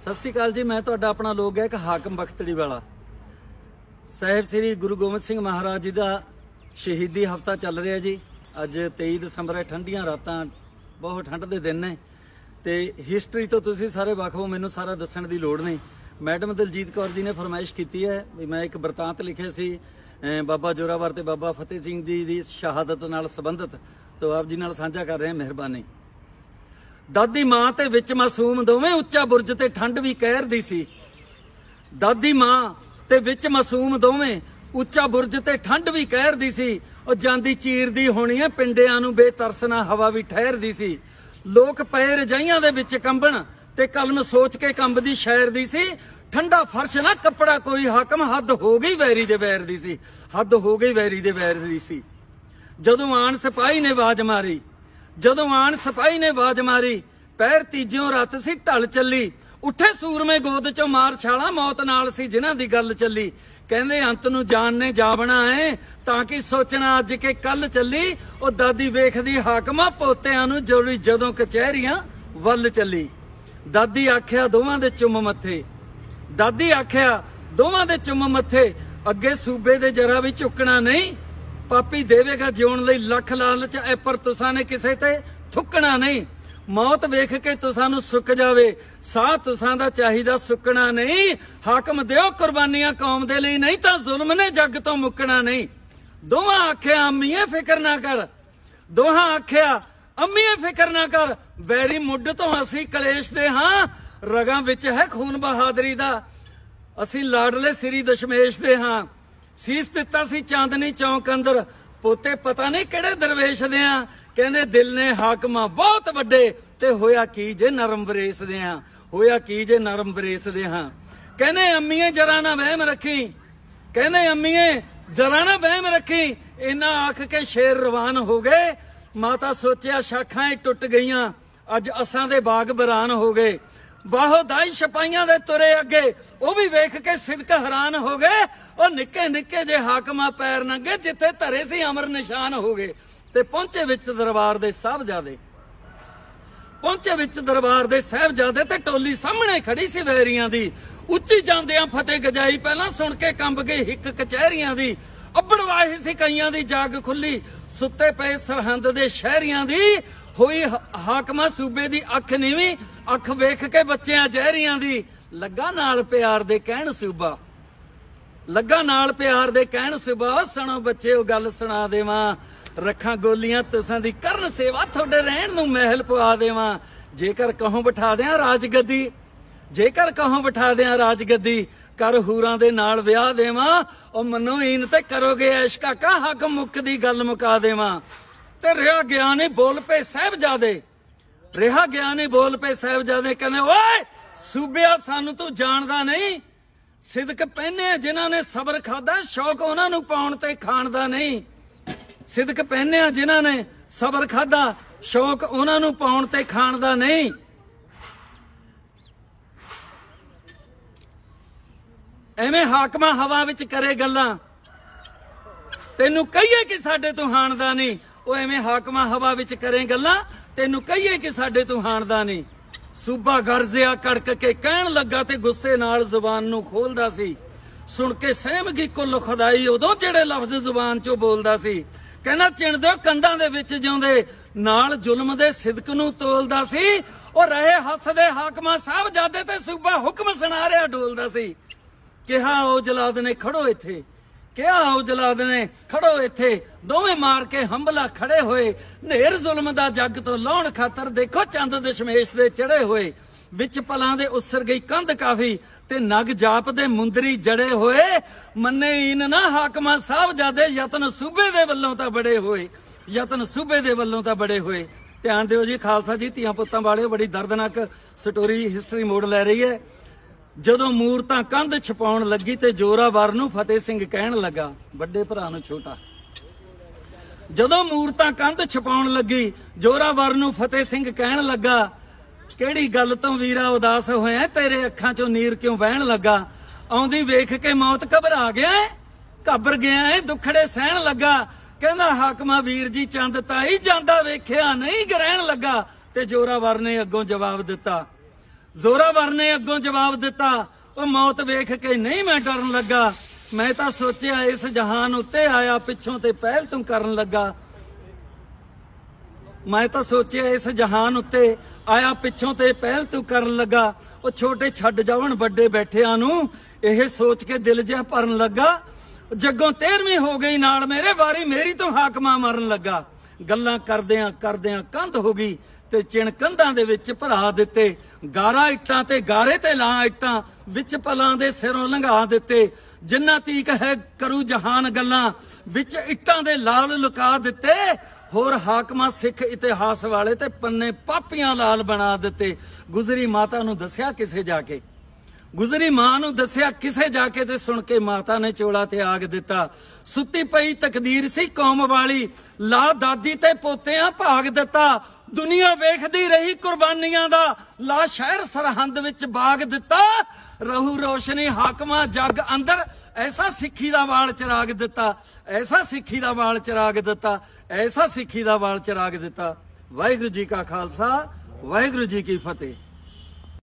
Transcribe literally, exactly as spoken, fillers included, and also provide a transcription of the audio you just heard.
सत श्री अकाल जी। मैं तुहाडा अपना लोक गायक हाकम बख्तड़ी वाला। साहिब श्री गुरु गोबिंद सिंह महाराज जी का शहीदी हफ्ता चल रहा जी। अज तेई दसंबर है, ठंडियां रातां, बहुत ठंड के दिन ने ते हिस्टरी तो तुसीं सारे वाकफ हो, मैनूं सारा दस्सण दी लोड़ नहीं। मैडम दलजीत कौर जी ने फरमाइश की है भी मैं एक बरतांत लिखे सी बाबा जोरावर ते बाबा फतेह सिंह जी की शहादत नाल संबंधित, तो आप जी नाल साझा कर रहे हैं। मेहरबानी। दादी मां ते विच मासूम दोवें उच्चा बुरज ते ठंड भी कहरदी सी। दादी मां ते विच मासूम दोवें उच्चा बुरज ते ठंड भी कहरदी सी। और जांदी चीरदी होनी है पिंडियां नूं बेतरसना हवा भी ठहरदी सी। लोक पए रजाइयां दे विच कंबण ते कलम सोच के कंबदी शहरदी सी। ठंडा फर्श ना कपड़ा कोई हाकम, हद हो गई वैरी दे वैर दी सी। हद हो गई वैरी दे वैर दी सी। जदों आण सिपाही ने आवाज मारी, जदों आण सिपाही ने आवाज मारी, पैर तीजियों रात सी ढल चली। उठे सूरमे गोद चों मार छाला, मौत नाल सी जिन्हां दी गल चली। कहंदे अंत नूं जान ने जावना है, तां कि सोचना अज के कल चली। ओ दादी वेखदी हाकमा पोतियां नूं जोड़ी जदों कचहरियां वल चली। दादी आख्या दोवां दे चुम मत्थे, दादी आख्या दोवां दे चुम मत्थे, अगे सूबे दे जरा भी झुकना नहीं। पापी देवेगा जिउण लई लख लालच ऐ, पर तुसां ने किसे ते थुकना नहीं। मौत वेख के तुसां नूं सुक जावे, साह तुसां दा चाहिदा सुकना नहीं। हाकम दिओ कुर्बानियां कौम दे लई, नहीं तां जुल्म ने जग तो मुकना नहीं। दोवां आख्या अम्मीए फिकर ना कर, दोहां आख्या अम्मीए फिकर ना कर। वैरी मुੱਢ तो असी कलेश दे हां, रगां विच है खून बहादरी दा। असी लाडले सिरी दशमेश दे हां, सीस दिता सी चांदनी चौक अंदर। पोते पता नहीं किहड़े दरवेश दे हां। कहंदे दिल ने हाकमा बहुत वड्डे, ते होया की जे नरम वरेस दे हां, होया की जे नरम वरेस दे हां। कहंदे अम्मीए जरा ना वहम रखी, कहंदे अम्मीए जरा ना वहम रखी। इन्ना आख के शेर रवान हो गए। माता सोचिया शाखां टुट गईयां, अज असां दे बाग बरान हो गए। वाहो दाई सिपाहियां दे तुरे अगे, वो भी वेख के सिदक हैरान हो गए। और निक्के निक्के जे हाकमा पैर नंगे, जिथे धरे सी अमर निशान हो गए। ते पहुंचे विच दरबार दे साहबजादे, पहुंचे विच दरबार दे साहबजादे, ते टोली सामने खड़ी सी वैरियां दी। उच्ची जांदियां फतेह गजाई, पहला सुन के कंब गई हिक कचहरियां दी। अब्बड़ वाही सी कईयां दी जाग खुली, सुते पे सरहंद दे शहरियां दी। होई हाकमा सूबे दी अख नीवी, अख वेख के बच्चियां जहरियां दी। लगा नाल प्यार दे कहण सूबा, लगा नाल प्यार दे कहण सूबा। सुणो बच्चे ओ गल सुणा देवां, रखा गोलियां तुसां दी करन सेवा, थोड़े रहण नूं महल पवा देवां। जेकर कहों बिठा दियां राजगद्दी, जेकर कहों बिठा दियां राजगद्दी, कर हूरां दे नाल विआह देवां। ओ मनो ईन ते करोगे ऐश काका, हक मुक दी गल मुका देवां। ते रिहा गया नहीं बोल पे साहबजादे, रिहा गया नहीं बोल पे साहबजादे। कहने ओए सूबिया सानू तू जानदा नहीं। सिदक पहने जिन्हां ने सबर खादा, शौक उन्हां नूं पाउण ते खाण दा नहीं। सिदक पहने जिन्हां ने सबर खादा, शौक उन्हां नूं पाउण ते खाण दा नहीं। एवें हाकमा हवा विच करे गल्लां, तेनू कहिए कि साडे तू हाणदा नहीं। ਉਹ ਐਵੇਂ ਹਾਕਮਾ ਹਵਾ ਵਿੱਚ ਕਰੇ ਗੱਲਾਂ, ਤੈਨੂੰ ਕਹੀਏ ਕਿ ਸਾਡੇ ਤੂੰ ਹਾਣਦਾ ਨਹੀਂ। ਸੂਬਾ ਗਰਜਿਆ ਕੜਕ ਕੇ ਕਹਿਣ ਲੱਗਾ, ਤੇ ਗੁੱਸੇ ਨਾਲ ਜ਼ੁਬਾਨ ਨੂੰ ਖੋਲਦਾ ਸੀ। ਸੁਣ ਕੇ ਸਹਿਮ ਗਈ ਕੁੱਲ ਖੁਦਾਈ ਉਦੋਂ ਜਿਹੜੇ ਲਫ਼ਜ਼ ਜ਼ੁਬਾਨ ਚੋਂ ਬੋਲਦਾ ਸੀ। ਕਹਿੰਦਾ ਚਿਣਦੇ ਕੰਧਾਂ ਦੇ ਵਿੱਚ ਜਿਉਂਦੇ, ਨਾਲ ਜ਼ੁਲਮ ਦੇ ਸਿਦਕ ਨੂੰ ਤੋਲਦਾ ਸੀ। ਉਹ ਰਹੇ ਹੱਸਦੇ ਹਾਕਮਾ ਸਾਹਿਬਜ਼ਾਦੇ, ਤੇ ਸੂਬਾ ਹੁਕਮ ਸੁਣਾ ਰਿਹਾ ਡੋਲਦਾ ਸੀ। ਕਿਹਾ ਉਹ ਜਲਾਦ ਨੇ ਖੜੋ ਇੱਥੇ, ਕਿਹਾ ਉਹ ਜਲਾਦ ਨੇ ਖੜੋ ਇੱਥੇ। ਦੋਵੇਂ ਮਾਰ ਕੇ ਹੰਬਲਾ ਖੜੇ ਹੋਏ, ਨੇਰ ਜ਼ੁਲਮ ਦਾ ਜੱਗ ਤੋਂ ਲਾਉਣ ਖਾਤਰ ਦੇਖੋ ਚੰਦ ਦਸ਼ਮੇਸ਼ ਦੇ ਚੜੇ ਹੋਏ। ਵਿੱਚ ਪਲਾਂ ਦੇ ਉਸਰ ਗਈ ਕੰਧ ਕਾਫੀ, ਤੇ ਨਗ ਜਾਪ ਦੇ ਮੁੰਦਰੀ ਜੜੇ ਹੋਏ। ਮੰਨੇ ਈਨ ਨਾ ਹਾਕਮਾ ਸਾਹਿਬਜ਼ਾਦੇ, ਯਤਨ ਸੂਬੇ ਦੇ ਵੱਲੋਂ ਤਾਂ ਬੜੇ ਹੋਏ, ਯਤਨ ਸੂਬੇ ਦੇ ਵੱਲੋਂ ਤਾਂ ਬੜੇ ਹੋਏ। ਧਿਆਨ ਦਿਓ ਜੀ ਖਾਲਸਾ ਜੀ, ਧੀਆਂ ਪੁੱਤਾਂ ਵਾਲਿਓ, ਬੜੀ ਦਰਦਨਾਕ ਸਟੋਰੀ ਹਿਸਟਰੀ ਮੋੜ ਲੈ ਰਹੀ ਹੈ। ਜਦੋਂ ਮੂਰਤਾਂ ਕੰਧ ਛਪਾਉਣ ਲੱਗੀ, ਤੇ ਜੋਰਾਵਰ ਨੂੰ ਫਤਿਹ ਸਿੰਘ ਕਹਿਣ ਲੱਗਾ, ਵੱਡੇ ਭਰਾ ਨੂੰ ਛੋਟਾ। ਜਦੋਂ ਮੂਰਤਾਂ ਕੰਧ ਛਪਾਉਣ ਲੱਗੀ, ਜੋਰਾਵਰ ਨੂੰ ਫਤਿਹ ਸਿੰਘ ਕਹਿਣ ਲੱਗਾ, ਕਿਹੜੀ ਗੱਲ ਤੋਂ ਵੀਰਾ ਉਦਾਸ ਹੋਇਆ, ਤੇਰੇ ਅੱਖਾਂ ਚੋਂ ਨੀਰ ਕਿਉਂ ਵਹਿਣ ਲੱਗਾ। ਆਉਂਦੀ ਵੇਖ ਕੇ ਮੌਤ ਘਬਰਾ ਗਿਆ, ਘਬਰ ਗਿਆ, ਦੁੱਖੜੇ ਸਹਿਣ ਲੱਗਾ। ਕਹਿੰਦਾ ਹਾਕਮਾ ਵੀਰ ਜੀ ਚੰਦ ਤਾਈ ਜਾਂਦਾ ਵੇਖਿਆ ਨਹੀਂ ਗ੍ਰਹਿਣ ਲੱਗਾ। ਤੇ ਜੋਰਾਵਰ ਨੇ ਅੱਗੋਂ ਜਵਾਬ ਦਿੱਤਾ, ਜ਼ੋਰਾਵਰ ਨੇ ਅੱਗੋਂ ਜਵਾਬ ਦਿੱਤਾ, ਉਹ ਮੌਤ ਵੇਖ ਕੇ ਨਹੀਂ ਮੈਂ ਡਰਨ ਲੱਗਾ, ਮੈਂ ਤਾਂ ਸੋਚਿਆ ਇਸ ਜਹਾਨ ਉੱਤੇ ਆਇਆ ਪਿੱਛੋਂ ਤੇ ਪਹਿਲ ਤੂੰ ਕਰਨ ਲੱਗਾ। ਮੈਂ ਤਾਂ ਸੋਚਿਆ ਇਸ ਜਹਾਨ ਉੱਤੇ ਆਇਆ ਪਿੱਛੋਂ ਤੇ ਪਹਿਲ ਤੂੰ ਕਰਨ ਲੱਗਾ। ਉਹ ਛੋਟੇ ਛੱਡ ਜਾਵਣ ਵੱਡੇ ਬੈਠਿਆਂ ਨੂੰ, ਇਹ ਸੋਚ ਕੇ ਦਿਲ ਜਿਹਾ ਭਰਨ ਲੱਗਾ। ਜੱਗੋਂ ਤੇਰਵੀਂ ਹੋ ਗਈ ਨਾਲ ਮੇਰੇ, ਵਾਰੀ ਮੇਰੀ ਤੋਂ ਹਾਕਮਾਂ ਮਰਨ ਲੱਗਾ। ਗੱਲਾਂ ਕਰਦਿਆਂ ਕਰਦਿਆਂ ਕੰਧ ਹੋ ਗਈ ਤੇ ਚਿਣ ਕੰਧਾਂ ਦੇ ਵਿੱਚ ਭਰਾ ਦਿੱਤੇ। ਗਾਰਾ ਇੱਟਾਂ ਤੇ ਗਾਰੇ ਤੇ ਲਾਂ ਇੱਟਾਂ ਵਿੱਚ ਪਲਾਂ ਦੇ ਸਿਰੋਂ ਲੰਘਾ ਦਿੱਤੇ। ਜਿੰਨਾ ਤੀਕ ਹੈ ਕਰੂ ਜਹਾਨ ਗੱਲਾਂ ਵਿੱਚ ਇੱਟਾਂ ਦੇ ਲਾਲ ਲੁਕਾ ਦਿੱਤੇ। ਹੋਰ ਹਾਕਮਾਂ ਸਿੱਖ ਇਤਿਹਾਸ ਵਾਲੇ ਤੇ ਪੰਨੇ ਪਾਪੀਆਂ ਲਾਲ ਬਣਾ ਦਿੱਤੇ। ਗੁਜ਼ਰੀ ਮਾਤਾ ਨੂੰ ਦੱਸਿਆ ਕਿਸੇ ਜਾ ਕੇ, ਗੁਜ਼ਰੀ ਮਾਂ ਨੂੰ ਦੱਸਿਆ ਕਿਸੇ ਜਾ ਕੇ, ਤੇ ਸੁਣ ਕੇ ਮਾਤਾ ਨੇ ਚੋਲਾ ਤਿਆਗ ਦਿੱਤਾ। ਸੁੱਤੀ ਪਈ ਤਕਦੀਰ ਸੀ ਕੌਮ ਵਾਲੀ, ਲਾ ਦਾਦੀ ਤੇ ਪੋਤਿਆਂ ਭਾਗ ਦਿੱਤਾ। ਦੁਨੀਆ ਵੇਖਦੀ ਰਹੀ ਕੁਰਬਾਨੀਆਂ ਦਾ, ਲਾ ਸ਼ਹਿਰ ਸਰਹੰਦ ਵਿੱਚ ਬਾਗ ਦਿੱਤਾ। ਰਹੂ ਰੋਸ਼ਨੀ ਹਾਕਮਾਂ ਜੱਗ ਅੰਦਰ, ਐਸਾ ਸਿੱਖੀ ਦਾ ਵਾਲ ਚਿਰਾਗ ਦਿੱਤਾ, ਐਸਾ ਸਿੱਖੀ ਦਾ ਵਾਲ ਚਿਰਾਗ ਦਿੱਤਾ, ਐਸਾ ਸਿੱਖੀ ਦਾ ਵਾਲ ਚਿਰਾਗ ਦਿੱਤਾ। ਵਾਹਿਗੁਰੂ ਜੀ ਕਾ ਖਾਲਸਾ, ਵਾਹਿਗੁਰੂ ਜੀ ਕੀ ਫਤਿਹ।